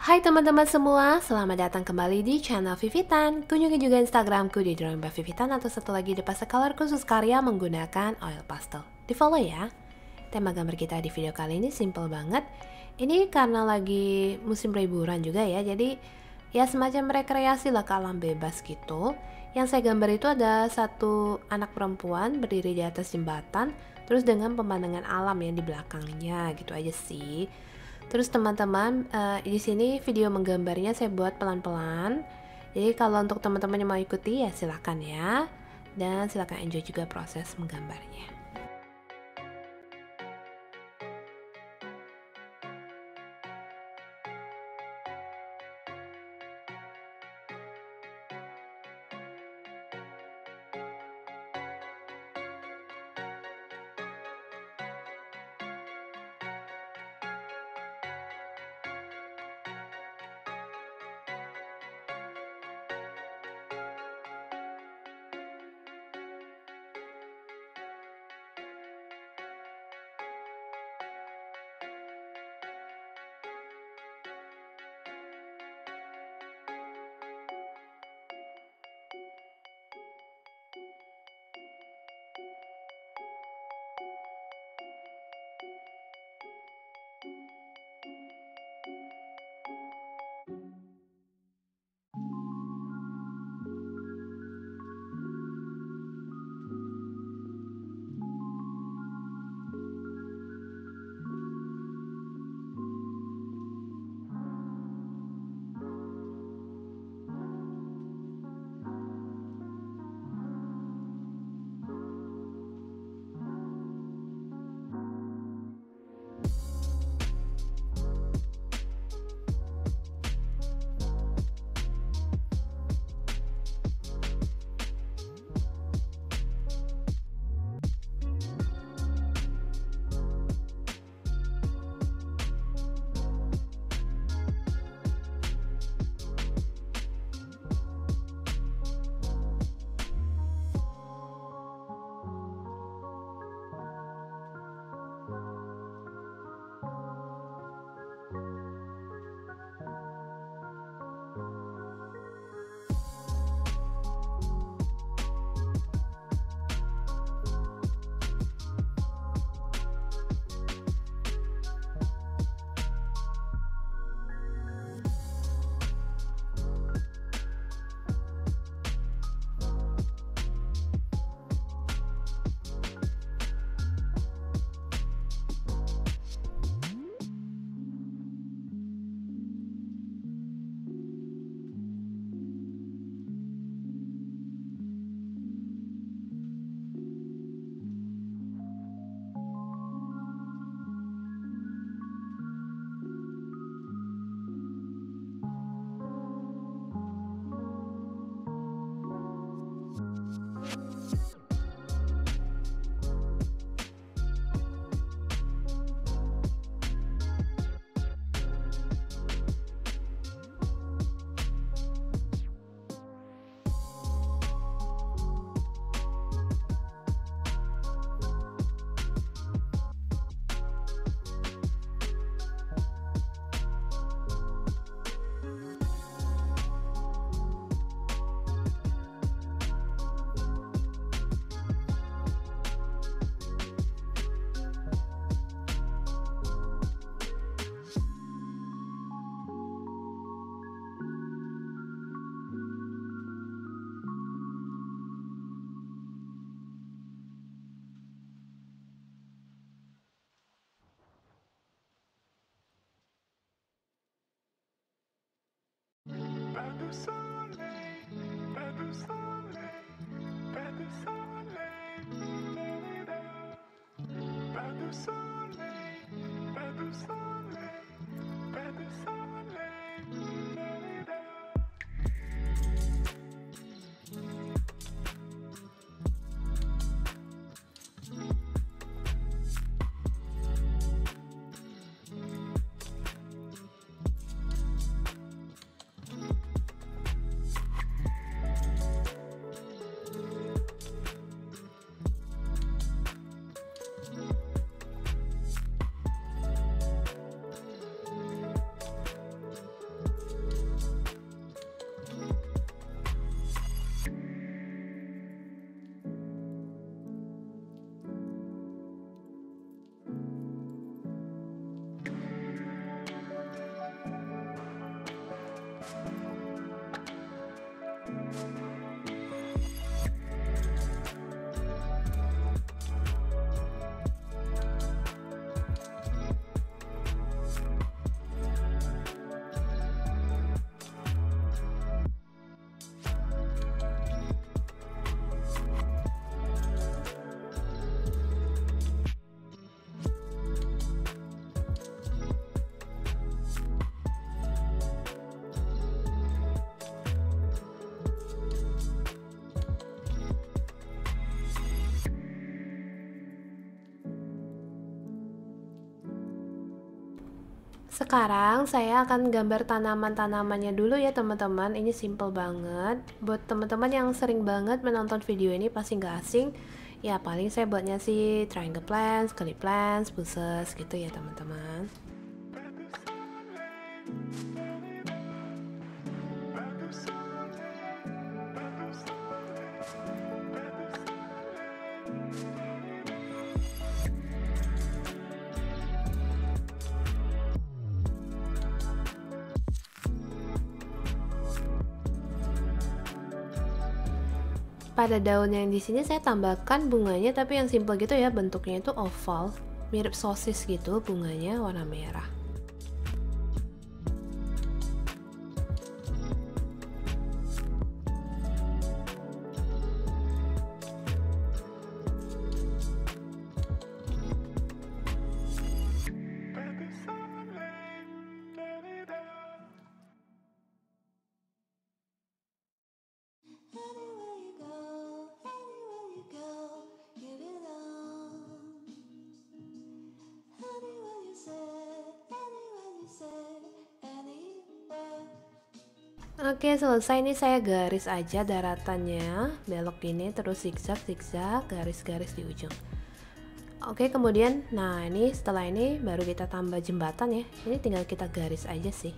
Hai teman-teman semua, selamat datang kembali di channel Vivitan. Kunjungi juga Instagramku di Drawing by Vivitan atau satu lagi di Pastel Color khusus karya menggunakan oil pastel. Di follow ya. Tema gambar kita di video kali ini simple banget. Ini karena lagi musim liburan juga ya, jadi ya semacam rekreasi lah ke alam bebas gitu. Yang saya gambar itu ada satu anak perempuan berdiri di atas jembatan, terus dengan pemandangan alam yang di belakangnya gitu aja sih. Terus teman-teman, di sini video menggambarnya saya buat pelan-pelan. Jadi kalau untuk teman-teman yang mau ikuti ya silakan ya. Dan silakan enjoy juga proses menggambarnya. Pas de soleil, pas de soleil, pas de soleil, da-da-da. Pas de soleil, pas de soleil, pas de soleil, da-da-da. Sekarang saya akan gambar tanaman-tanamannya dulu ya teman-teman. Ini simple banget. Buat teman-teman yang sering banget menonton video ini pasti nggak asing. Ya paling saya buatnya sih triangle plants, curly plants, bushes gitu ya teman-teman. Pada daun yang di sini saya tambahkan bunganya tapi yang simple gitu ya, bentuknya itu oval, mirip sosis gitu, bunganya warna merah. Oke, selesai. Ini saya garis aja daratannya, belok gini terus zigzag zigzag, garis-garis di ujung. Oke, kemudian nah ini setelah ini baru kita tambah jembatan ya. Ini tinggal kita garis aja sih.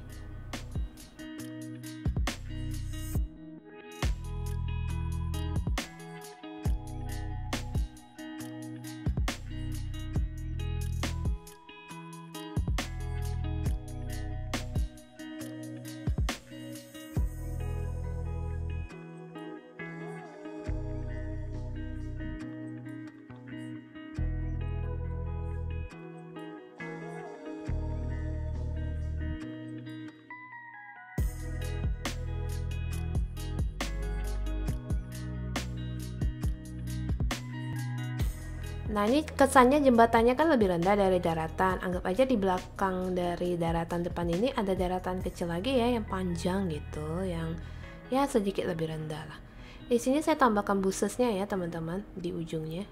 Nah ini kesannya jembatannya kan lebih rendah dari daratan. Anggap aja di belakang dari daratan depan ini ada daratan kecil lagi ya yang panjang gitu, yang ya sedikit lebih rendah lah. Di sini saya tambahkan bushesnya ya teman-teman di ujungnya.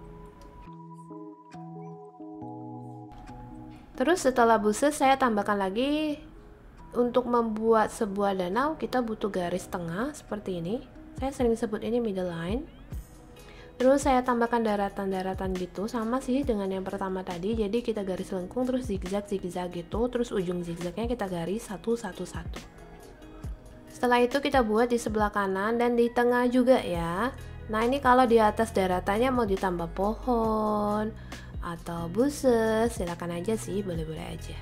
Terus setelah bushes saya tambahkan lagi, untuk membuat sebuah danau kita butuh garis tengah seperti ini. Saya sering sebut ini middle line. Terus saya tambahkan daratan-daratan gitu, sama sih dengan yang pertama tadi. Jadi kita garis lengkung terus zigzag zigzag gitu, terus ujung zigzagnya kita garis satu. Setelah itu kita buat di sebelah kanan dan di tengah juga ya. Nah ini kalau di atas daratannya mau ditambah pohon atau bushes, silakan aja sih, boleh-boleh aja.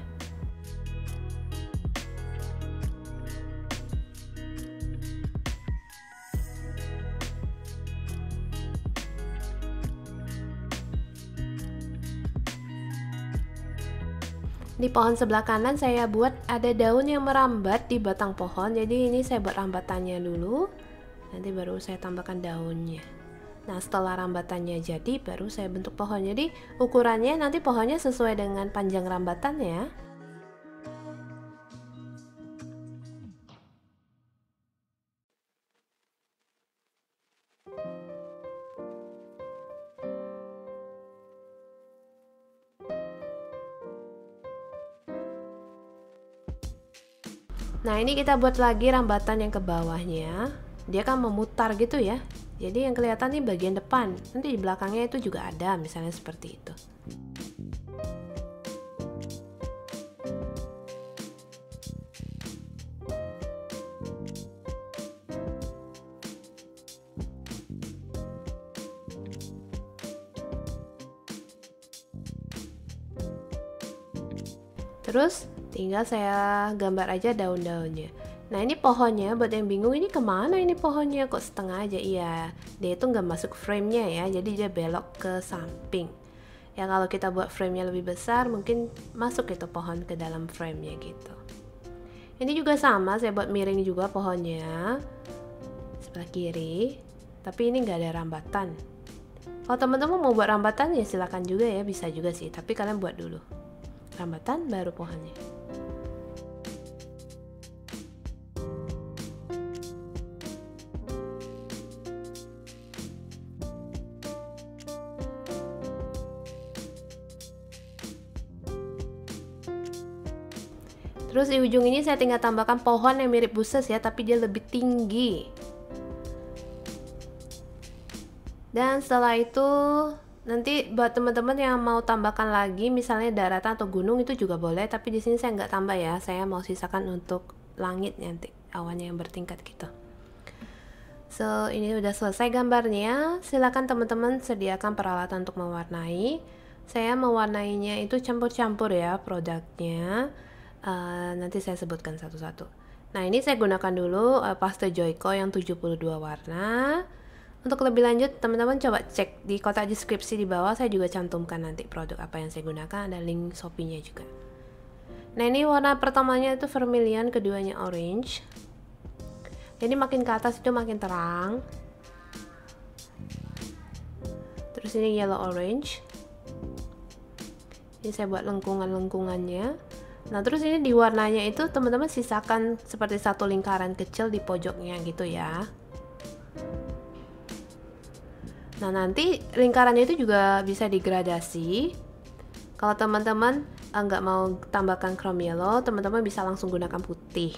Di pohon sebelah kanan saya buat ada daun yang merambat di batang pohon. Jadi ini saya buat rambatannya dulu, nanti baru saya tambahkan daunnya. Nah setelah rambatannya jadi baru saya bentuk pohon. Jadi ukurannya nanti pohonnya sesuai dengan panjang rambatannya. Nah ini kita buat lagi rambatan yang ke bawahnya. Dia kan memutar gitu ya. Jadi yang kelihatan nih bagian depan. Nanti di belakangnya itu juga ada, misalnya seperti itu. Terus tinggal saya gambar aja daun-daunnya. Nah ini pohonnya, buat yang bingung ini kemana ini pohonnya, kok setengah aja. Iya, dia itu nggak masuk frame-nya ya, jadi dia belok ke samping. Ya kalau kita buat frame-nya lebih besar mungkin masuk itu pohon ke dalam frame-nya gitu. Ini juga sama, saya buat miring juga pohonnya sebelah kiri, tapi ini nggak ada rambatan. Kalau teman-teman mau buat rambatan ya silakan juga ya, bisa juga sih, tapi kalian buat dulu rambatan baru pohonnya. Terus di ujung ini saya tinggal tambahkan pohon yang mirip buses ya, tapi dia lebih tinggi. Dan setelah itu nanti buat teman-teman yang mau tambahkan lagi misalnya daratan atau gunung itu juga boleh, tapi di sini saya nggak tambah ya, saya mau sisakan untuk langit nanti awannya yang bertingkat gitu. So ini udah selesai gambarnya. Silakan teman-teman sediakan peralatan untuk mewarnai. Saya mewarnainya itu campur-campur ya produknya. Nanti saya sebutkan satu-satu. Nah ini saya gunakan dulu paste Joico yang 72 warna. Untuk lebih lanjut teman-teman coba cek di kotak deskripsi di bawah, saya juga cantumkan nanti produk apa yang saya gunakan, ada link Shopee-nya juga. Nah ini warna pertamanya itu vermilion, keduanya orange. Jadi makin ke atas itu makin terang. Terus ini yellow orange. Ini saya buat lengkungan-lengkungannya. Nah terus ini di warnanya itu teman-teman sisakan seperti satu lingkaran kecil di pojoknya gitu ya. Nah nanti lingkarannya itu juga bisa digradasi. Kalau teman-teman nggak mau tambahkan chrome yellow, teman-teman bisa langsung gunakan putih.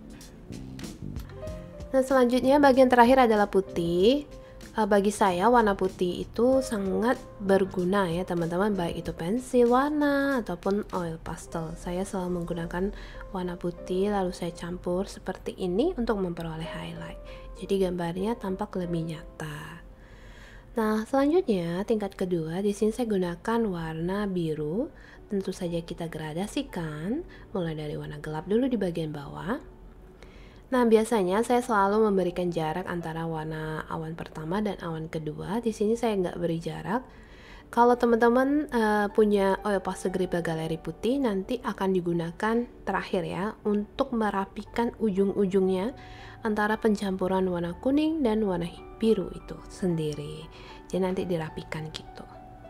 Nah selanjutnya bagian terakhir adalah putih. Bagi saya warna putih itu sangat berguna ya teman-teman, baik itu pensil warna ataupun oil pastel. Saya selalu menggunakan warna putih lalu saya campur seperti ini untuk memperoleh highlight. Jadi gambarnya tampak lebih nyata. Nah, selanjutnya tingkat kedua di sini saya gunakan warna biru. Tentu saja kita gradasikan mulai dari warna gelap dulu di bagian bawah. Nah, biasanya saya selalu memberikan jarak antara warna awan pertama dan awan kedua. Di sini saya nggak beri jarak. Kalau teman-teman punya oil pastel Gribble Gallery putih, nanti akan digunakan terakhir ya untuk merapikan ujung-ujungnya antara pencampuran warna kuning dan warna biru itu sendiri. Jadi nanti dirapikan gitu.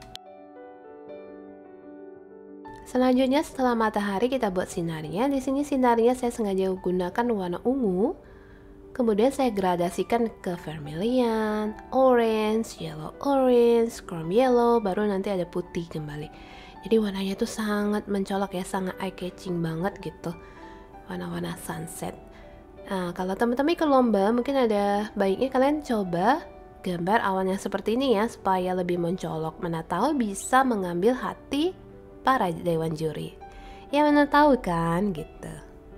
Selanjutnya setelah matahari kita buat sinarnya. Di sini sinarnya saya sengaja gunakan warna ungu. Kemudian saya gradasikan ke vermilion, orange, yellow orange, chrome yellow, baru nanti ada putih kembali. Jadi warnanya tuh sangat mencolok ya, sangat eye catching banget gitu. Warna-warna sunset. Nah, kalau teman-teman ikut lomba, mungkin ada baiknya kalian coba gambar awan yang seperti ini ya, supaya lebih mencolok. Mana tahu bisa mengambil hati para dewan juri. Ya mana tahu kan gitu.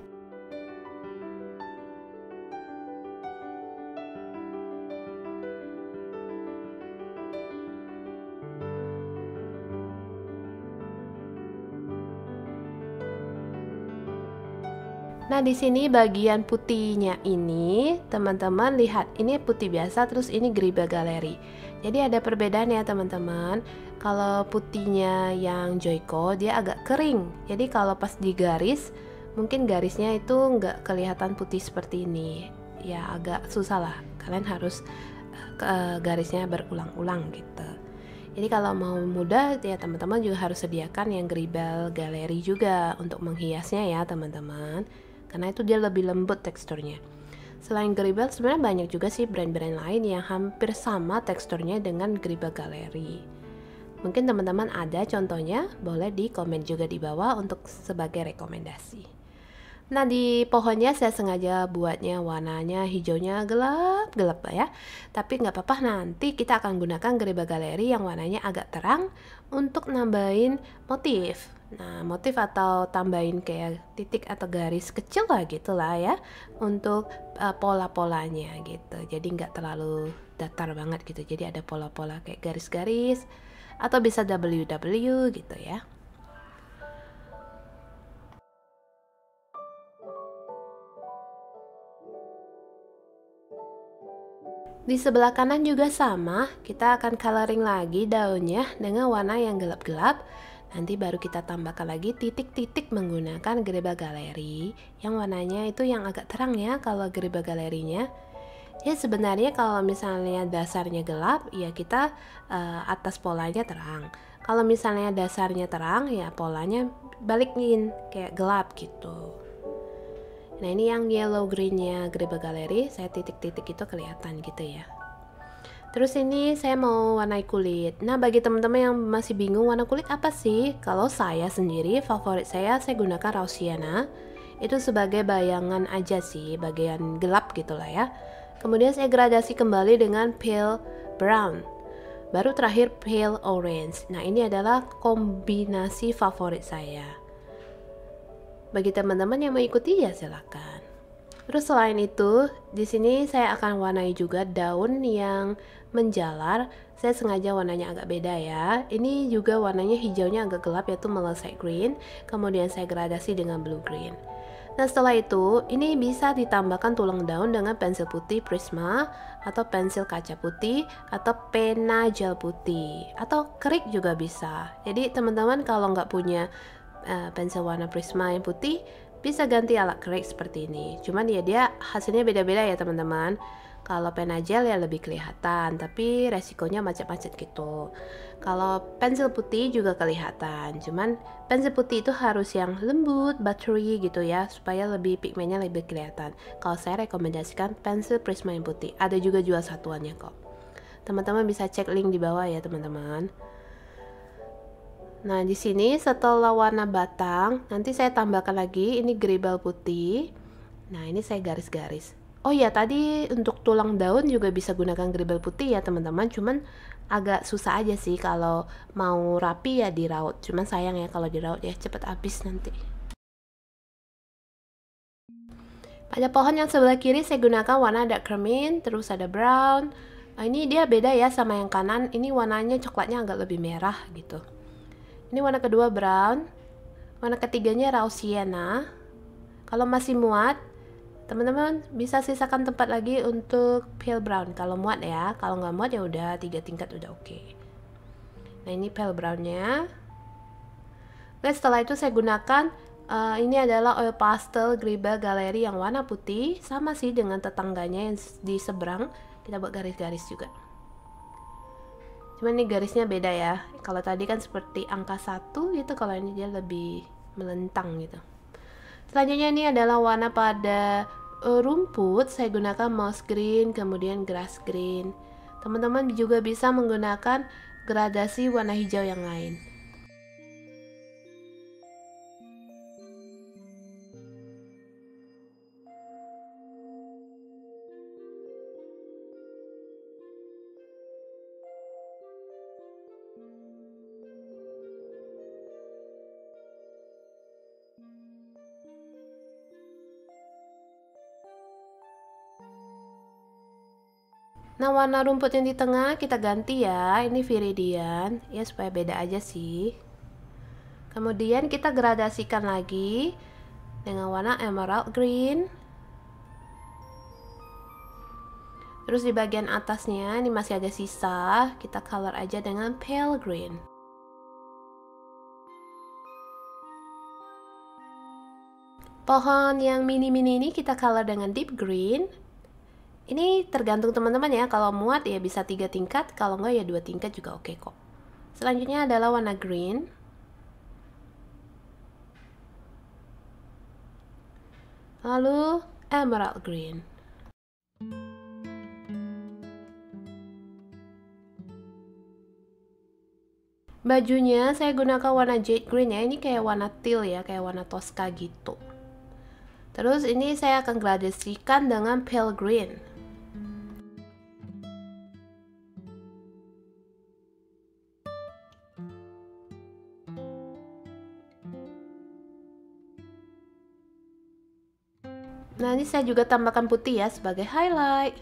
Nah, di sini bagian putihnya ini, teman-teman lihat, ini putih biasa, terus ini Gribble Gallery. Jadi ada perbedaan ya teman-teman. Kalau putihnya yang Joico, dia agak kering. Jadi kalau pas digaris, mungkin garisnya itu nggak kelihatan putih seperti ini. Ya agak susah lah. Kalian harus garisnya berulang-ulang gitu. Jadi kalau mau mudah, ya teman-teman juga harus sediakan yang Gribble Gallery juga untuk menghiasnya ya teman-teman. Karena itu dia lebih lembut teksturnya. Selain Gribble, sebenarnya banyak juga sih brand-brand lain yang hampir sama teksturnya dengan Gribble Gallery. Mungkin teman-teman ada contohnya, boleh di komen juga di bawah untuk sebagai rekomendasi. Nah di pohonnya saya sengaja buatnya warnanya hijaunya gelap-gelap ya. Tapi nggak apa-apa, nanti kita akan gunakan Gribble Gallery yang warnanya agak terang untuk nambahin motif. Nah motif atau tambahin kayak titik atau garis kecil lah gitu lah ya, untuk pola-polanya gitu. Jadi nggak terlalu datar banget gitu, jadi ada pola-pola kayak garis-garis atau bisa WW gitu ya. Di sebelah kanan juga sama, kita akan coloring lagi daunnya dengan warna yang gelap-gelap. Nanti baru kita tambahkan lagi titik-titik menggunakan Gribble Gallery yang warnanya itu yang agak terang ya kalau Gribble Gallery-nya. Ya sebenarnya kalau misalnya dasarnya gelap, ya kita atas polanya terang. Kalau misalnya dasarnya terang, ya polanya balikin kayak gelap gitu. Nah ini yang yellow greennya Gribble Gallery, saya titik-titik itu kelihatan gitu ya. Terus ini saya mau warnai kulit. Nah bagi teman-teman yang masih bingung warna kulit apa sih? Kalau saya sendiri, favorit saya gunakan raw sienna. Itu sebagai bayangan aja sih, bagian gelap gitulah ya. Kemudian saya gradasi kembali dengan pale brown. Baru terakhir pale orange. Nah, ini adalah kombinasi favorit saya. Bagi teman-teman yang mengikuti ya silakan. Terus selain itu, di sini saya akan warnai juga daun yang menjalar. Saya sengaja warnanya agak beda ya. Ini juga warnanya hijaunya agak gelap yaitu melasih green. Kemudian saya gradasi dengan blue green. Nah, setelah itu, ini bisa ditambahkan tulang daun dengan pensil putih Prisma atau pensil kaca putih atau pena gel putih atau kerik juga bisa. Jadi teman-teman kalau nggak punya pensil warna Prisma yang putih, bisa ganti alat kerik seperti ini. Cuman ya dia hasilnya beda-beda ya teman-teman. Kalau pena gel ya lebih kelihatan, tapi resikonya macet-macet gitu. Kalau pensil putih juga kelihatan, cuman pensil putih itu harus yang lembut, buttery gitu ya, supaya lebih pigmennya lebih kelihatan. Kalau saya rekomendasikan pensil Prisma yang putih, ada juga jual satuannya kok. Teman-teman bisa cek link di bawah ya teman-teman. Nah, di sini setelah warna batang, nanti saya tambahkan lagi ini gribel putih. Nah, ini saya garis-garis. Oh ya, tadi untuk tulang daun juga bisa gunakan gribel putih ya teman-teman, cuman agak susah aja sih kalau mau rapi ya diraut. Cuman sayang ya kalau diraut ya cepet habis nanti. Pada pohon yang sebelah kiri saya gunakan warna dark carmine, terus ada brown. Nah, ini dia beda ya sama yang kanan, ini warnanya coklatnya agak lebih merah gitu. Ini warna kedua brown, warna ketiganya raw sienna. Kalau masih muat, teman-teman bisa sisakan tempat lagi untuk pale brown. Kalau muat ya, kalau nggak muat ya udah 3 tingkat udah oke. Nah, ini pale brownnya. Oke, setelah itu saya gunakan ini adalah oil pastel Gribel Galeri yang warna putih, sama sih dengan tetangganya yang di seberang. Kita buat garis-garis juga. Cuman ini garisnya beda ya. Kalau tadi kan seperti angka 1 gitu, kalau ini dia lebih melentang gitu. Selanjutnya ini adalah warna pada rumput. Saya gunakan moss green, kemudian grass green. Teman-teman juga bisa menggunakan gradasi warna hijau yang lain. Nah, warna rumput yang di tengah kita ganti ya, ini viridian, ya supaya beda aja sih. Kemudian kita gradasikan lagi dengan warna emerald green. Terus di bagian atasnya ini masih ada sisa, kita color aja dengan pale green. Pohon yang mini-mini ini kita color dengan deep green. Ini tergantung teman-teman ya, kalau muat ya bisa 3 tingkat, kalau enggak ya 2 tingkat juga oke kok. Selanjutnya adalah warna green. Lalu emerald green. Bajunya saya gunakan warna jade green ya, ini kayak warna teal ya, kayak warna Tosca gitu. Terus ini saya akan gradasikan dengan pale green. Nah, ini saya juga tambahkan putih ya sebagai highlight.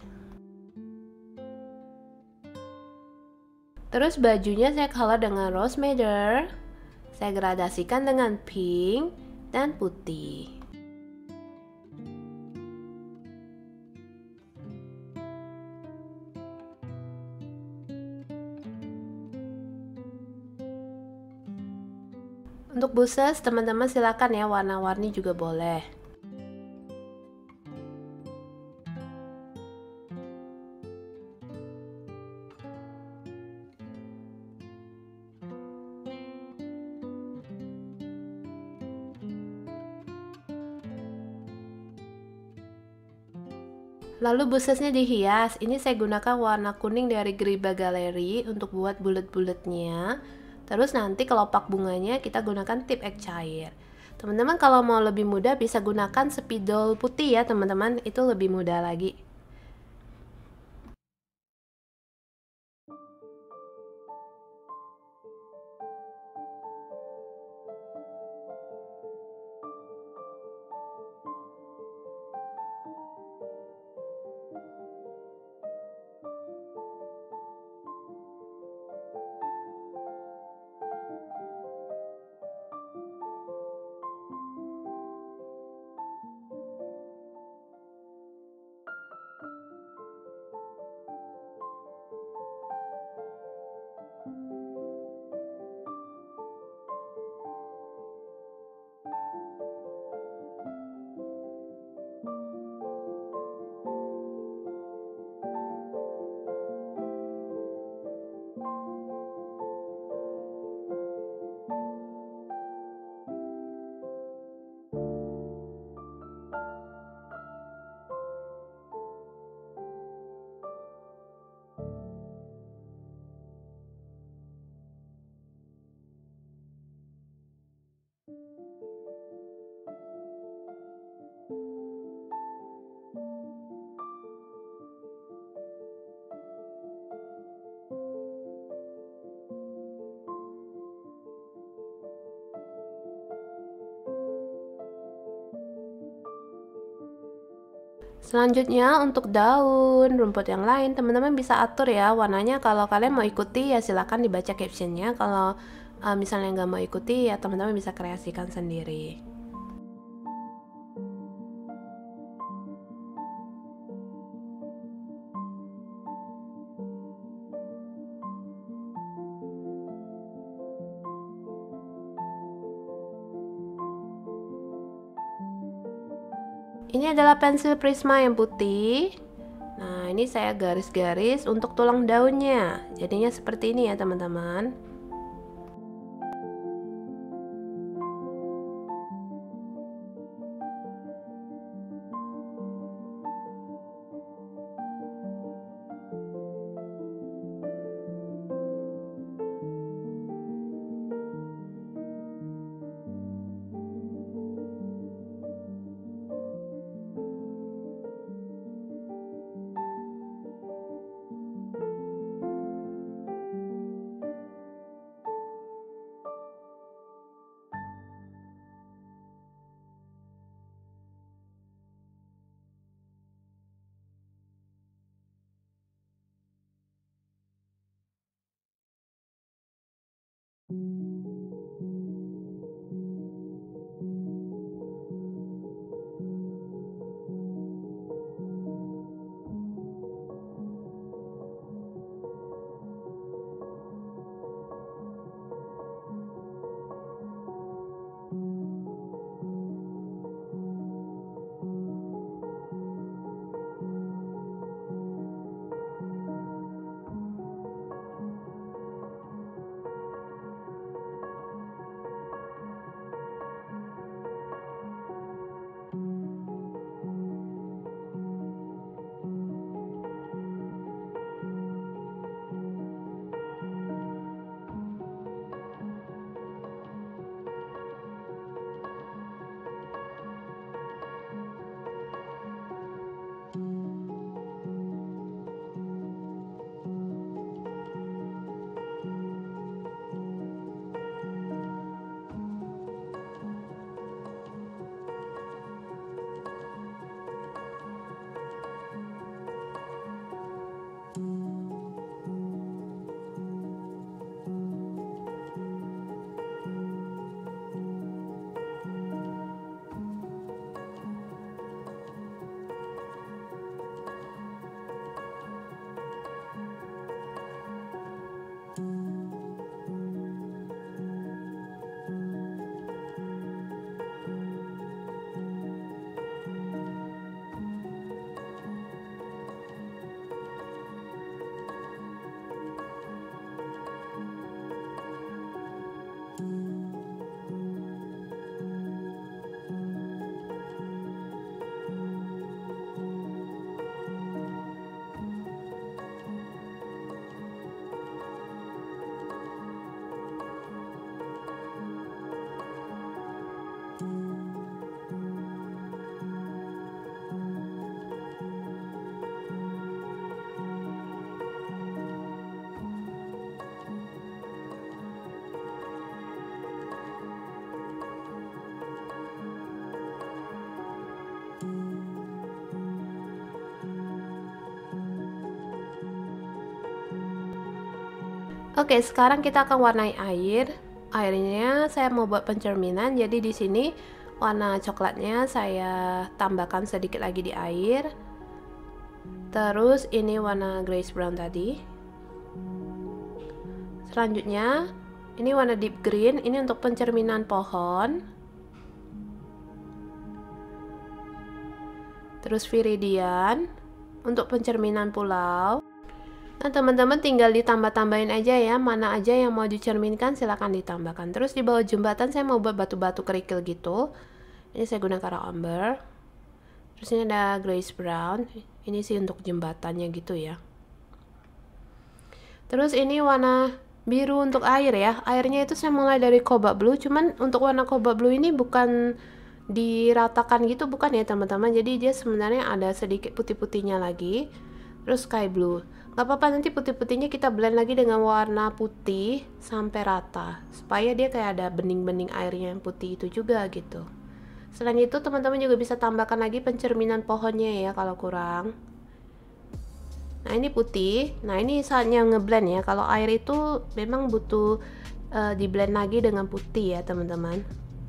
Terus bajunya saya color dengan rose madder. Saya gradasikan dengan pink dan putih. Untuk bushes, teman-teman silakan ya warna-warni juga boleh. Lalu bushesnya dihias, ini saya gunakan warna kuning dari Gribel Galeri untuk buat bulat-bulatnya. Terus nanti kelopak bunganya kita gunakan tip ek cair. Teman-teman kalau mau lebih mudah bisa gunakan spidol putih ya teman-teman, itu lebih mudah lagi. Selanjutnya untuk daun, rumput yang lain, teman-teman bisa atur ya warnanya. Kalau kalian mau ikuti ya silakan dibaca captionnya. Kalau misalnya nggak mau ikuti ya teman-teman bisa kreasikan sendiri. Ini adalah pensil prisma yang putih. Nah, ini saya garis-garis untuk tulang daunnya. Jadinya seperti ini ya, teman-teman. Oke, sekarang kita akan warnai air. Airnya saya mau buat pencerminan, jadi di sini warna coklatnya saya tambahkan sedikit lagi di air. Terus ini warna grayish brown tadi. Selanjutnya ini warna deep green, ini untuk pencerminan pohon. Terus viridian untuk pencerminan pulau. Nah teman-teman tinggal ditambah-tambahin aja ya, mana aja yang mau dicerminkan silahkan ditambahkan. Terus di bawah jembatan saya mau buat batu-batu kerikil gitu. Ini saya gunakan raw umber. Terus ini ada grayish brown, ini sih untuk jembatannya gitu ya. Terus ini warna biru untuk air ya, airnya itu saya mulai dari cobalt blue, cuman untuk warna cobalt blue ini bukan diratakan gitu, bukan ya teman-teman, jadi dia sebenarnya ada sedikit putih-putihnya lagi. Terus sky blue, gak apa-apa, nanti putih-putihnya kita blend lagi dengan warna putih sampai rata supaya dia kayak ada bening-bening airnya yang putih itu juga gitu. Selain itu teman-teman juga bisa tambahkan lagi pencerminan pohonnya ya kalau kurang. Nah ini putih, nah ini saatnya ngeblend ya, kalau air itu memang butuh di blend lagi dengan putih ya teman-teman.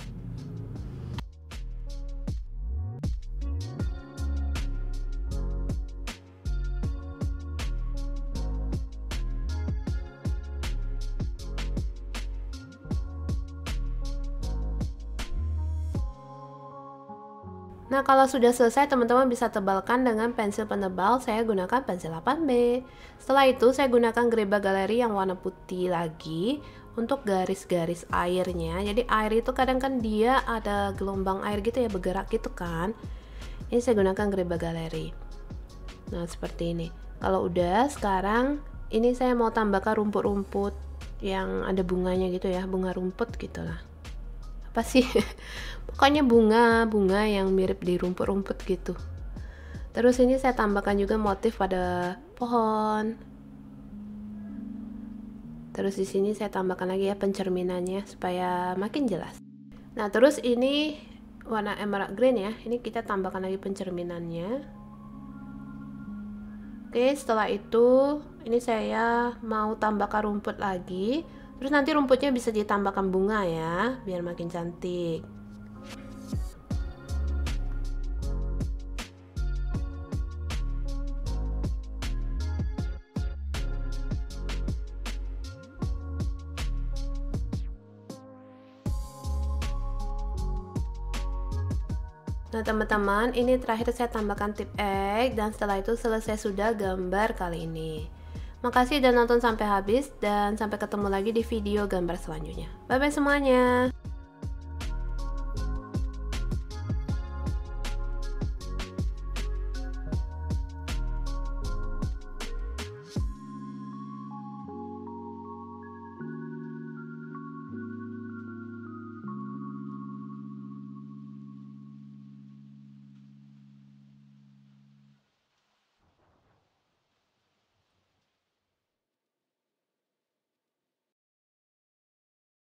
Nah kalau sudah selesai teman-teman bisa tebalkan dengan pensil penebal, saya gunakan pensil 8B. Setelah itu saya gunakan Greba Galeri yang warna putih lagi untuk garis-garis airnya. Jadi air itu kadang kan dia ada gelombang air gitu ya, bergerak gitu kan. Ini saya gunakan Greba Galeri. Nah seperti ini. Kalau udah, sekarang ini saya mau tambahkan rumput-rumput yang ada bunganya gitu ya, bunga rumput gitulah. Apa sih? Pokoknya bunga yang mirip di rumput-rumput gitu. Terus ini saya tambahkan juga motif pada pohon. Terus di sini saya tambahkan lagi ya pencerminannya supaya makin jelas. Nah terus ini warna emerald green ya, ini kita tambahkan lagi pencerminannya. Oke, setelah itu ini saya mau tambahkan rumput lagi. Terus nanti rumputnya bisa ditambahkan bunga ya, biar makin cantik. Nah teman-teman, ini terakhir saya tambahkan tip egg, dan setelah itu selesai sudah gambar kali ini. Makasih udah nonton sampai habis, dan sampai ketemu lagi di video gambar selanjutnya. Bye bye semuanya.